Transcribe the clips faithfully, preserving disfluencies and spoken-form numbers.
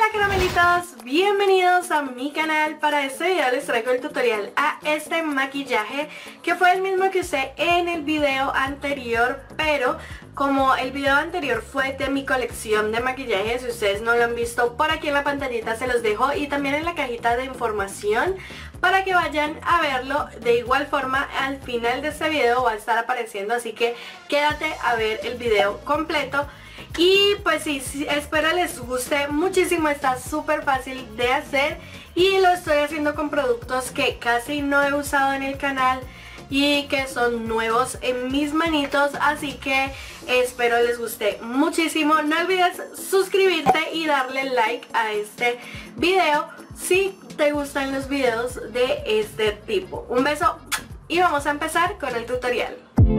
Hola caramelitos, bienvenidos a mi canal. Para este video les traigo el tutorial a este maquillaje que fue el mismo que usé en el video anterior, pero como el video anterior fue de mi colección de maquillajes, si ustedes no lo han visto, por aquí en la pantallita se los dejo y también en la cajita de información para que vayan a verlo. De igual forma al final de este video va a estar apareciendo, así que quédate a ver el video completo. Y pues sí, sí, espero les guste muchísimo, está súper fácil de hacer y lo estoy haciendo con productos que casi no he usado en el canal y que son nuevos en mis manitos, así que espero les guste muchísimo. No olvides suscribirte y darle like a este video si te gustan los videos de este tipo. Un beso y vamos a empezar con el tutorial.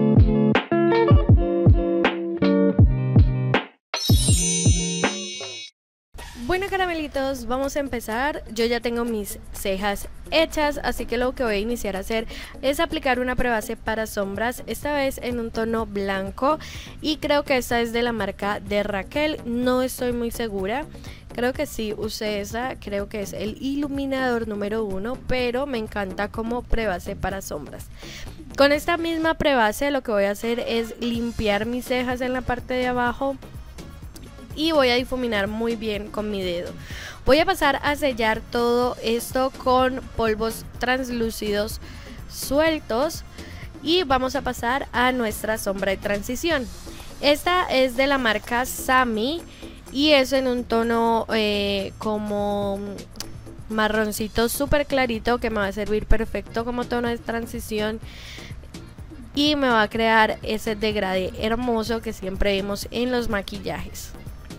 Bueno caramelitos, vamos a empezar. Yo ya tengo mis cejas hechas, así que lo que voy a iniciar a hacer es aplicar una prebase para sombras, esta vez en un tono blanco y creo que esta es de la marca de Raquel, no estoy muy segura. Creo que sí usé esa, creo que es el iluminador número uno, pero me encanta como prebase para sombras. Con esta misma prebase lo que voy a hacer es limpiar mis cejas en la parte de abajo y voy a difuminar muy bien con mi dedo. Voy a pasar a sellar todo esto con polvos translúcidos sueltos y vamos a pasar a nuestra sombra de transición. Esta es de la marca Sami y es en un tono eh, como marroncito súper clarito que me va a servir perfecto como tono de transición y me va a crear ese degradé hermoso que siempre vemos en los maquillajes.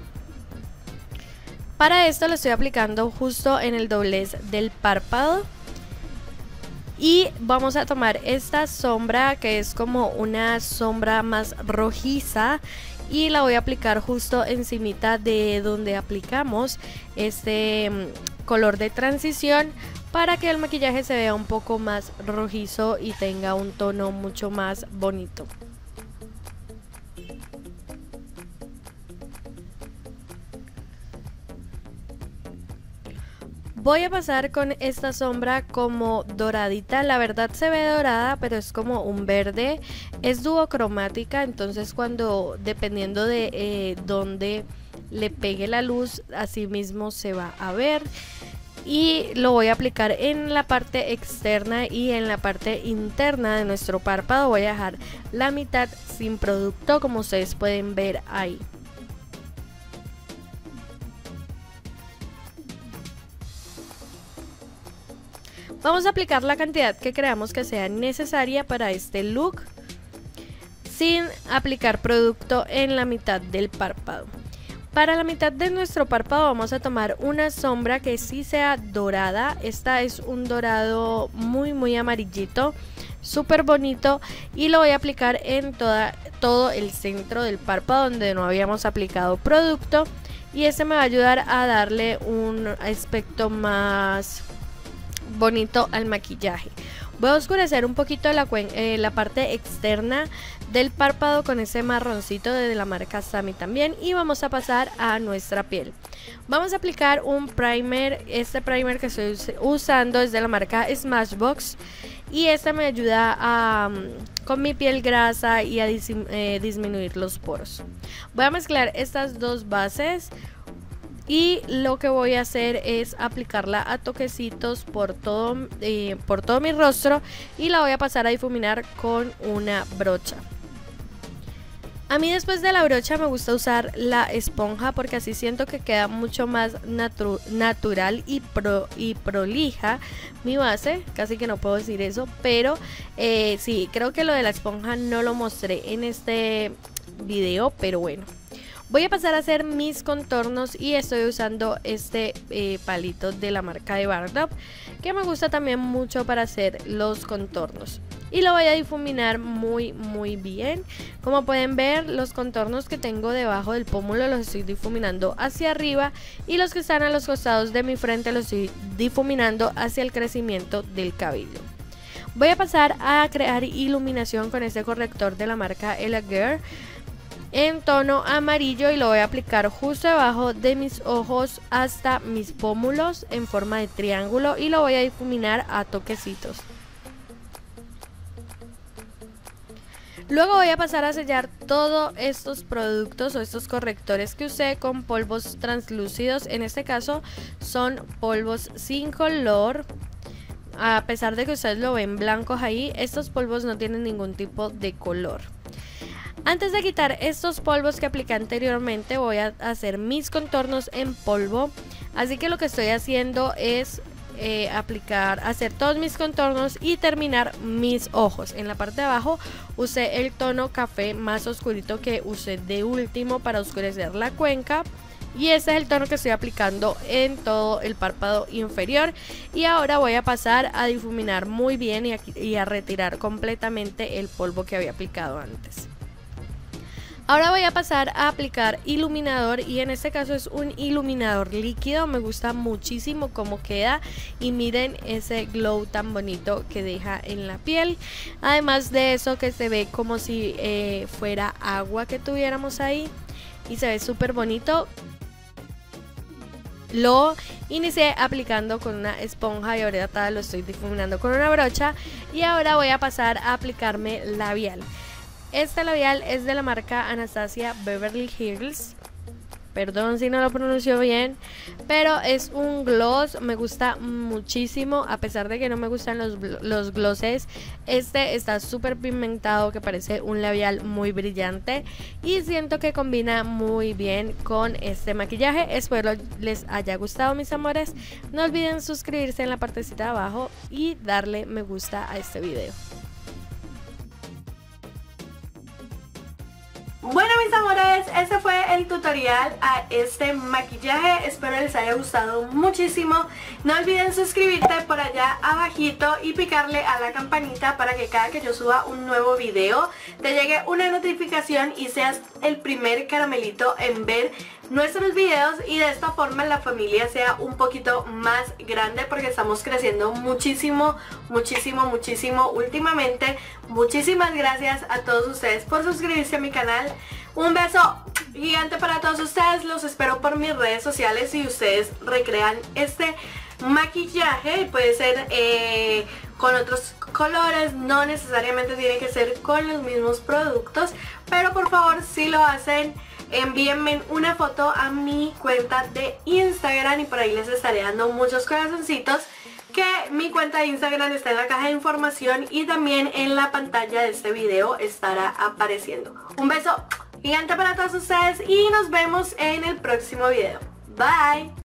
Para esto lo estoy aplicando justo en el doblez del párpado y vamos a tomar esta sombra que es como una sombra más rojiza y la voy a aplicar justo encimita de donde aplicamos este color de transición para que el maquillaje se vea un poco más rojizo y tenga un tono mucho más bonito. Voy a pasar con esta sombra como doradita, la verdad se ve dorada pero es como un verde, es duocromática, entonces cuando dependiendo de eh, donde le pegue la luz así mismo se va a ver. Y lo voy a aplicar en la parte externa y en la parte interna de nuestro párpado. Voy a dejar la mitad sin producto como ustedes pueden ver ahí. Vamos a aplicar la cantidad que creamos que sea necesaria para este look sin aplicar producto en la mitad del párpado. Para la mitad de nuestro párpado vamos a tomar una sombra que sí sea dorada. Esta es un dorado muy muy amarillito, súper bonito y lo voy a aplicar en toda, todo el centro del párpado donde no habíamos aplicado producto y este me va a ayudar a darle un aspecto más bonito al maquillaje. Voy a oscurecer un poquito la, eh, la parte externa del párpado con ese marroncito de la marca Sami también y vamos a pasar a nuestra piel. Vamos a aplicar un primer, este primer que estoy usando es de la marca Smashbox y este me ayuda a, con mi piel grasa y a dis, eh, disminuir los poros. Voy a mezclar estas dos bases y lo que voy a hacer es aplicarla a toquecitos por todo, eh, por todo mi rostro y la voy a pasar a difuminar con una brocha. A mí después de la brocha me gusta usar la esponja porque así siento que queda mucho más natu natural y, pro y prolija mi base, casi que no puedo decir eso, pero eh, sí, creo que lo de la esponja no lo mostré en este video, pero bueno. Voy a pasar a hacer mis contornos y estoy usando este eh, palito de la marca de Bardot que me gusta también mucho para hacer los contornos y lo voy a difuminar muy muy bien. Como pueden ver, los contornos que tengo debajo del pómulo los estoy difuminando hacia arriba y los que están a los costados de mi frente los estoy difuminando hacia el crecimiento del cabello. Voy a pasar a crear iluminación con este corrector de la marca Ella Girl. en tono amarillo y lo voy a aplicar justo debajo de mis ojos hasta mis pómulos en forma de triángulo y lo voy a difuminar a toquecitos. Luego voy a pasar a sellar todos estos productos o estos correctores que usé con polvos translúcidos. En este caso son polvos sin color. A pesar de que ustedes lo ven blancos ahí, estos polvos no tienen ningún tipo de color. Antes de quitar estos polvos que apliqué anteriormente, voy a hacer mis contornos en polvo. Así que lo que estoy haciendo es eh, aplicar, hacer todos mis contornos y terminar mis ojos. En la parte de abajo usé el tono café más oscurito que usé de último para oscurecer la cuenca. Y ese es el tono que estoy aplicando en todo el párpado inferior. Y ahora voy a pasar a difuminar muy bien y a, y a retirar completamente el polvo que había aplicado antes. Ahora voy a pasar a aplicar iluminador y en este caso es un iluminador líquido. Me gusta muchísimo cómo queda y miren ese glow tan bonito que deja en la piel. Además de eso, que se ve como si eh, fuera agua que tuviéramos ahí y se ve súper bonito. Lo inicié aplicando con una esponja y ahorita lo estoy difuminando con una brocha. Y ahora voy a pasar a aplicarme labial. Este labial es de la marca Anastasia Beverly Hills. Perdón si no lo pronuncio bien, pero es un gloss, me gusta muchísimo. A pesar de que no me gustan los, los glosses, este está súper pigmentado, que parece un labial muy brillante. Y siento que combina muy bien con este maquillaje. Espero les haya gustado, mis amores. No olviden suscribirse en la partecita de abajo y darle me gusta a este video. Bueno, mis amores, este fue el tutorial a este maquillaje. Espero les haya gustado muchísimo. No olviden suscribirte por allá abajito y picarle a la campanita para que cada que yo suba un nuevo video te llegue una notificación y seas el primer caramelito en ver nuestros videos, y de esta forma la familia sea un poquito más grande, porque estamos creciendo muchísimo, muchísimo, muchísimo últimamente. Muchísimas gracias a todos ustedes por suscribirse a mi canal. Un beso gigante para todos ustedes. Los espero por mis redes sociales y ustedes recrean este maquillaje. Puede ser eh, con otros colores, no necesariamente tiene que ser con los mismos productos, pero por favor, si lo hacen, envíenme una foto a mi cuenta de Instagram y por ahí les estaré dando muchos corazoncitos. Que mi cuenta de Instagram está en la caja de información y también en la pantalla de este video estará apareciendo. Un beso gigante para todos ustedes y nos vemos en el próximo video. Bye.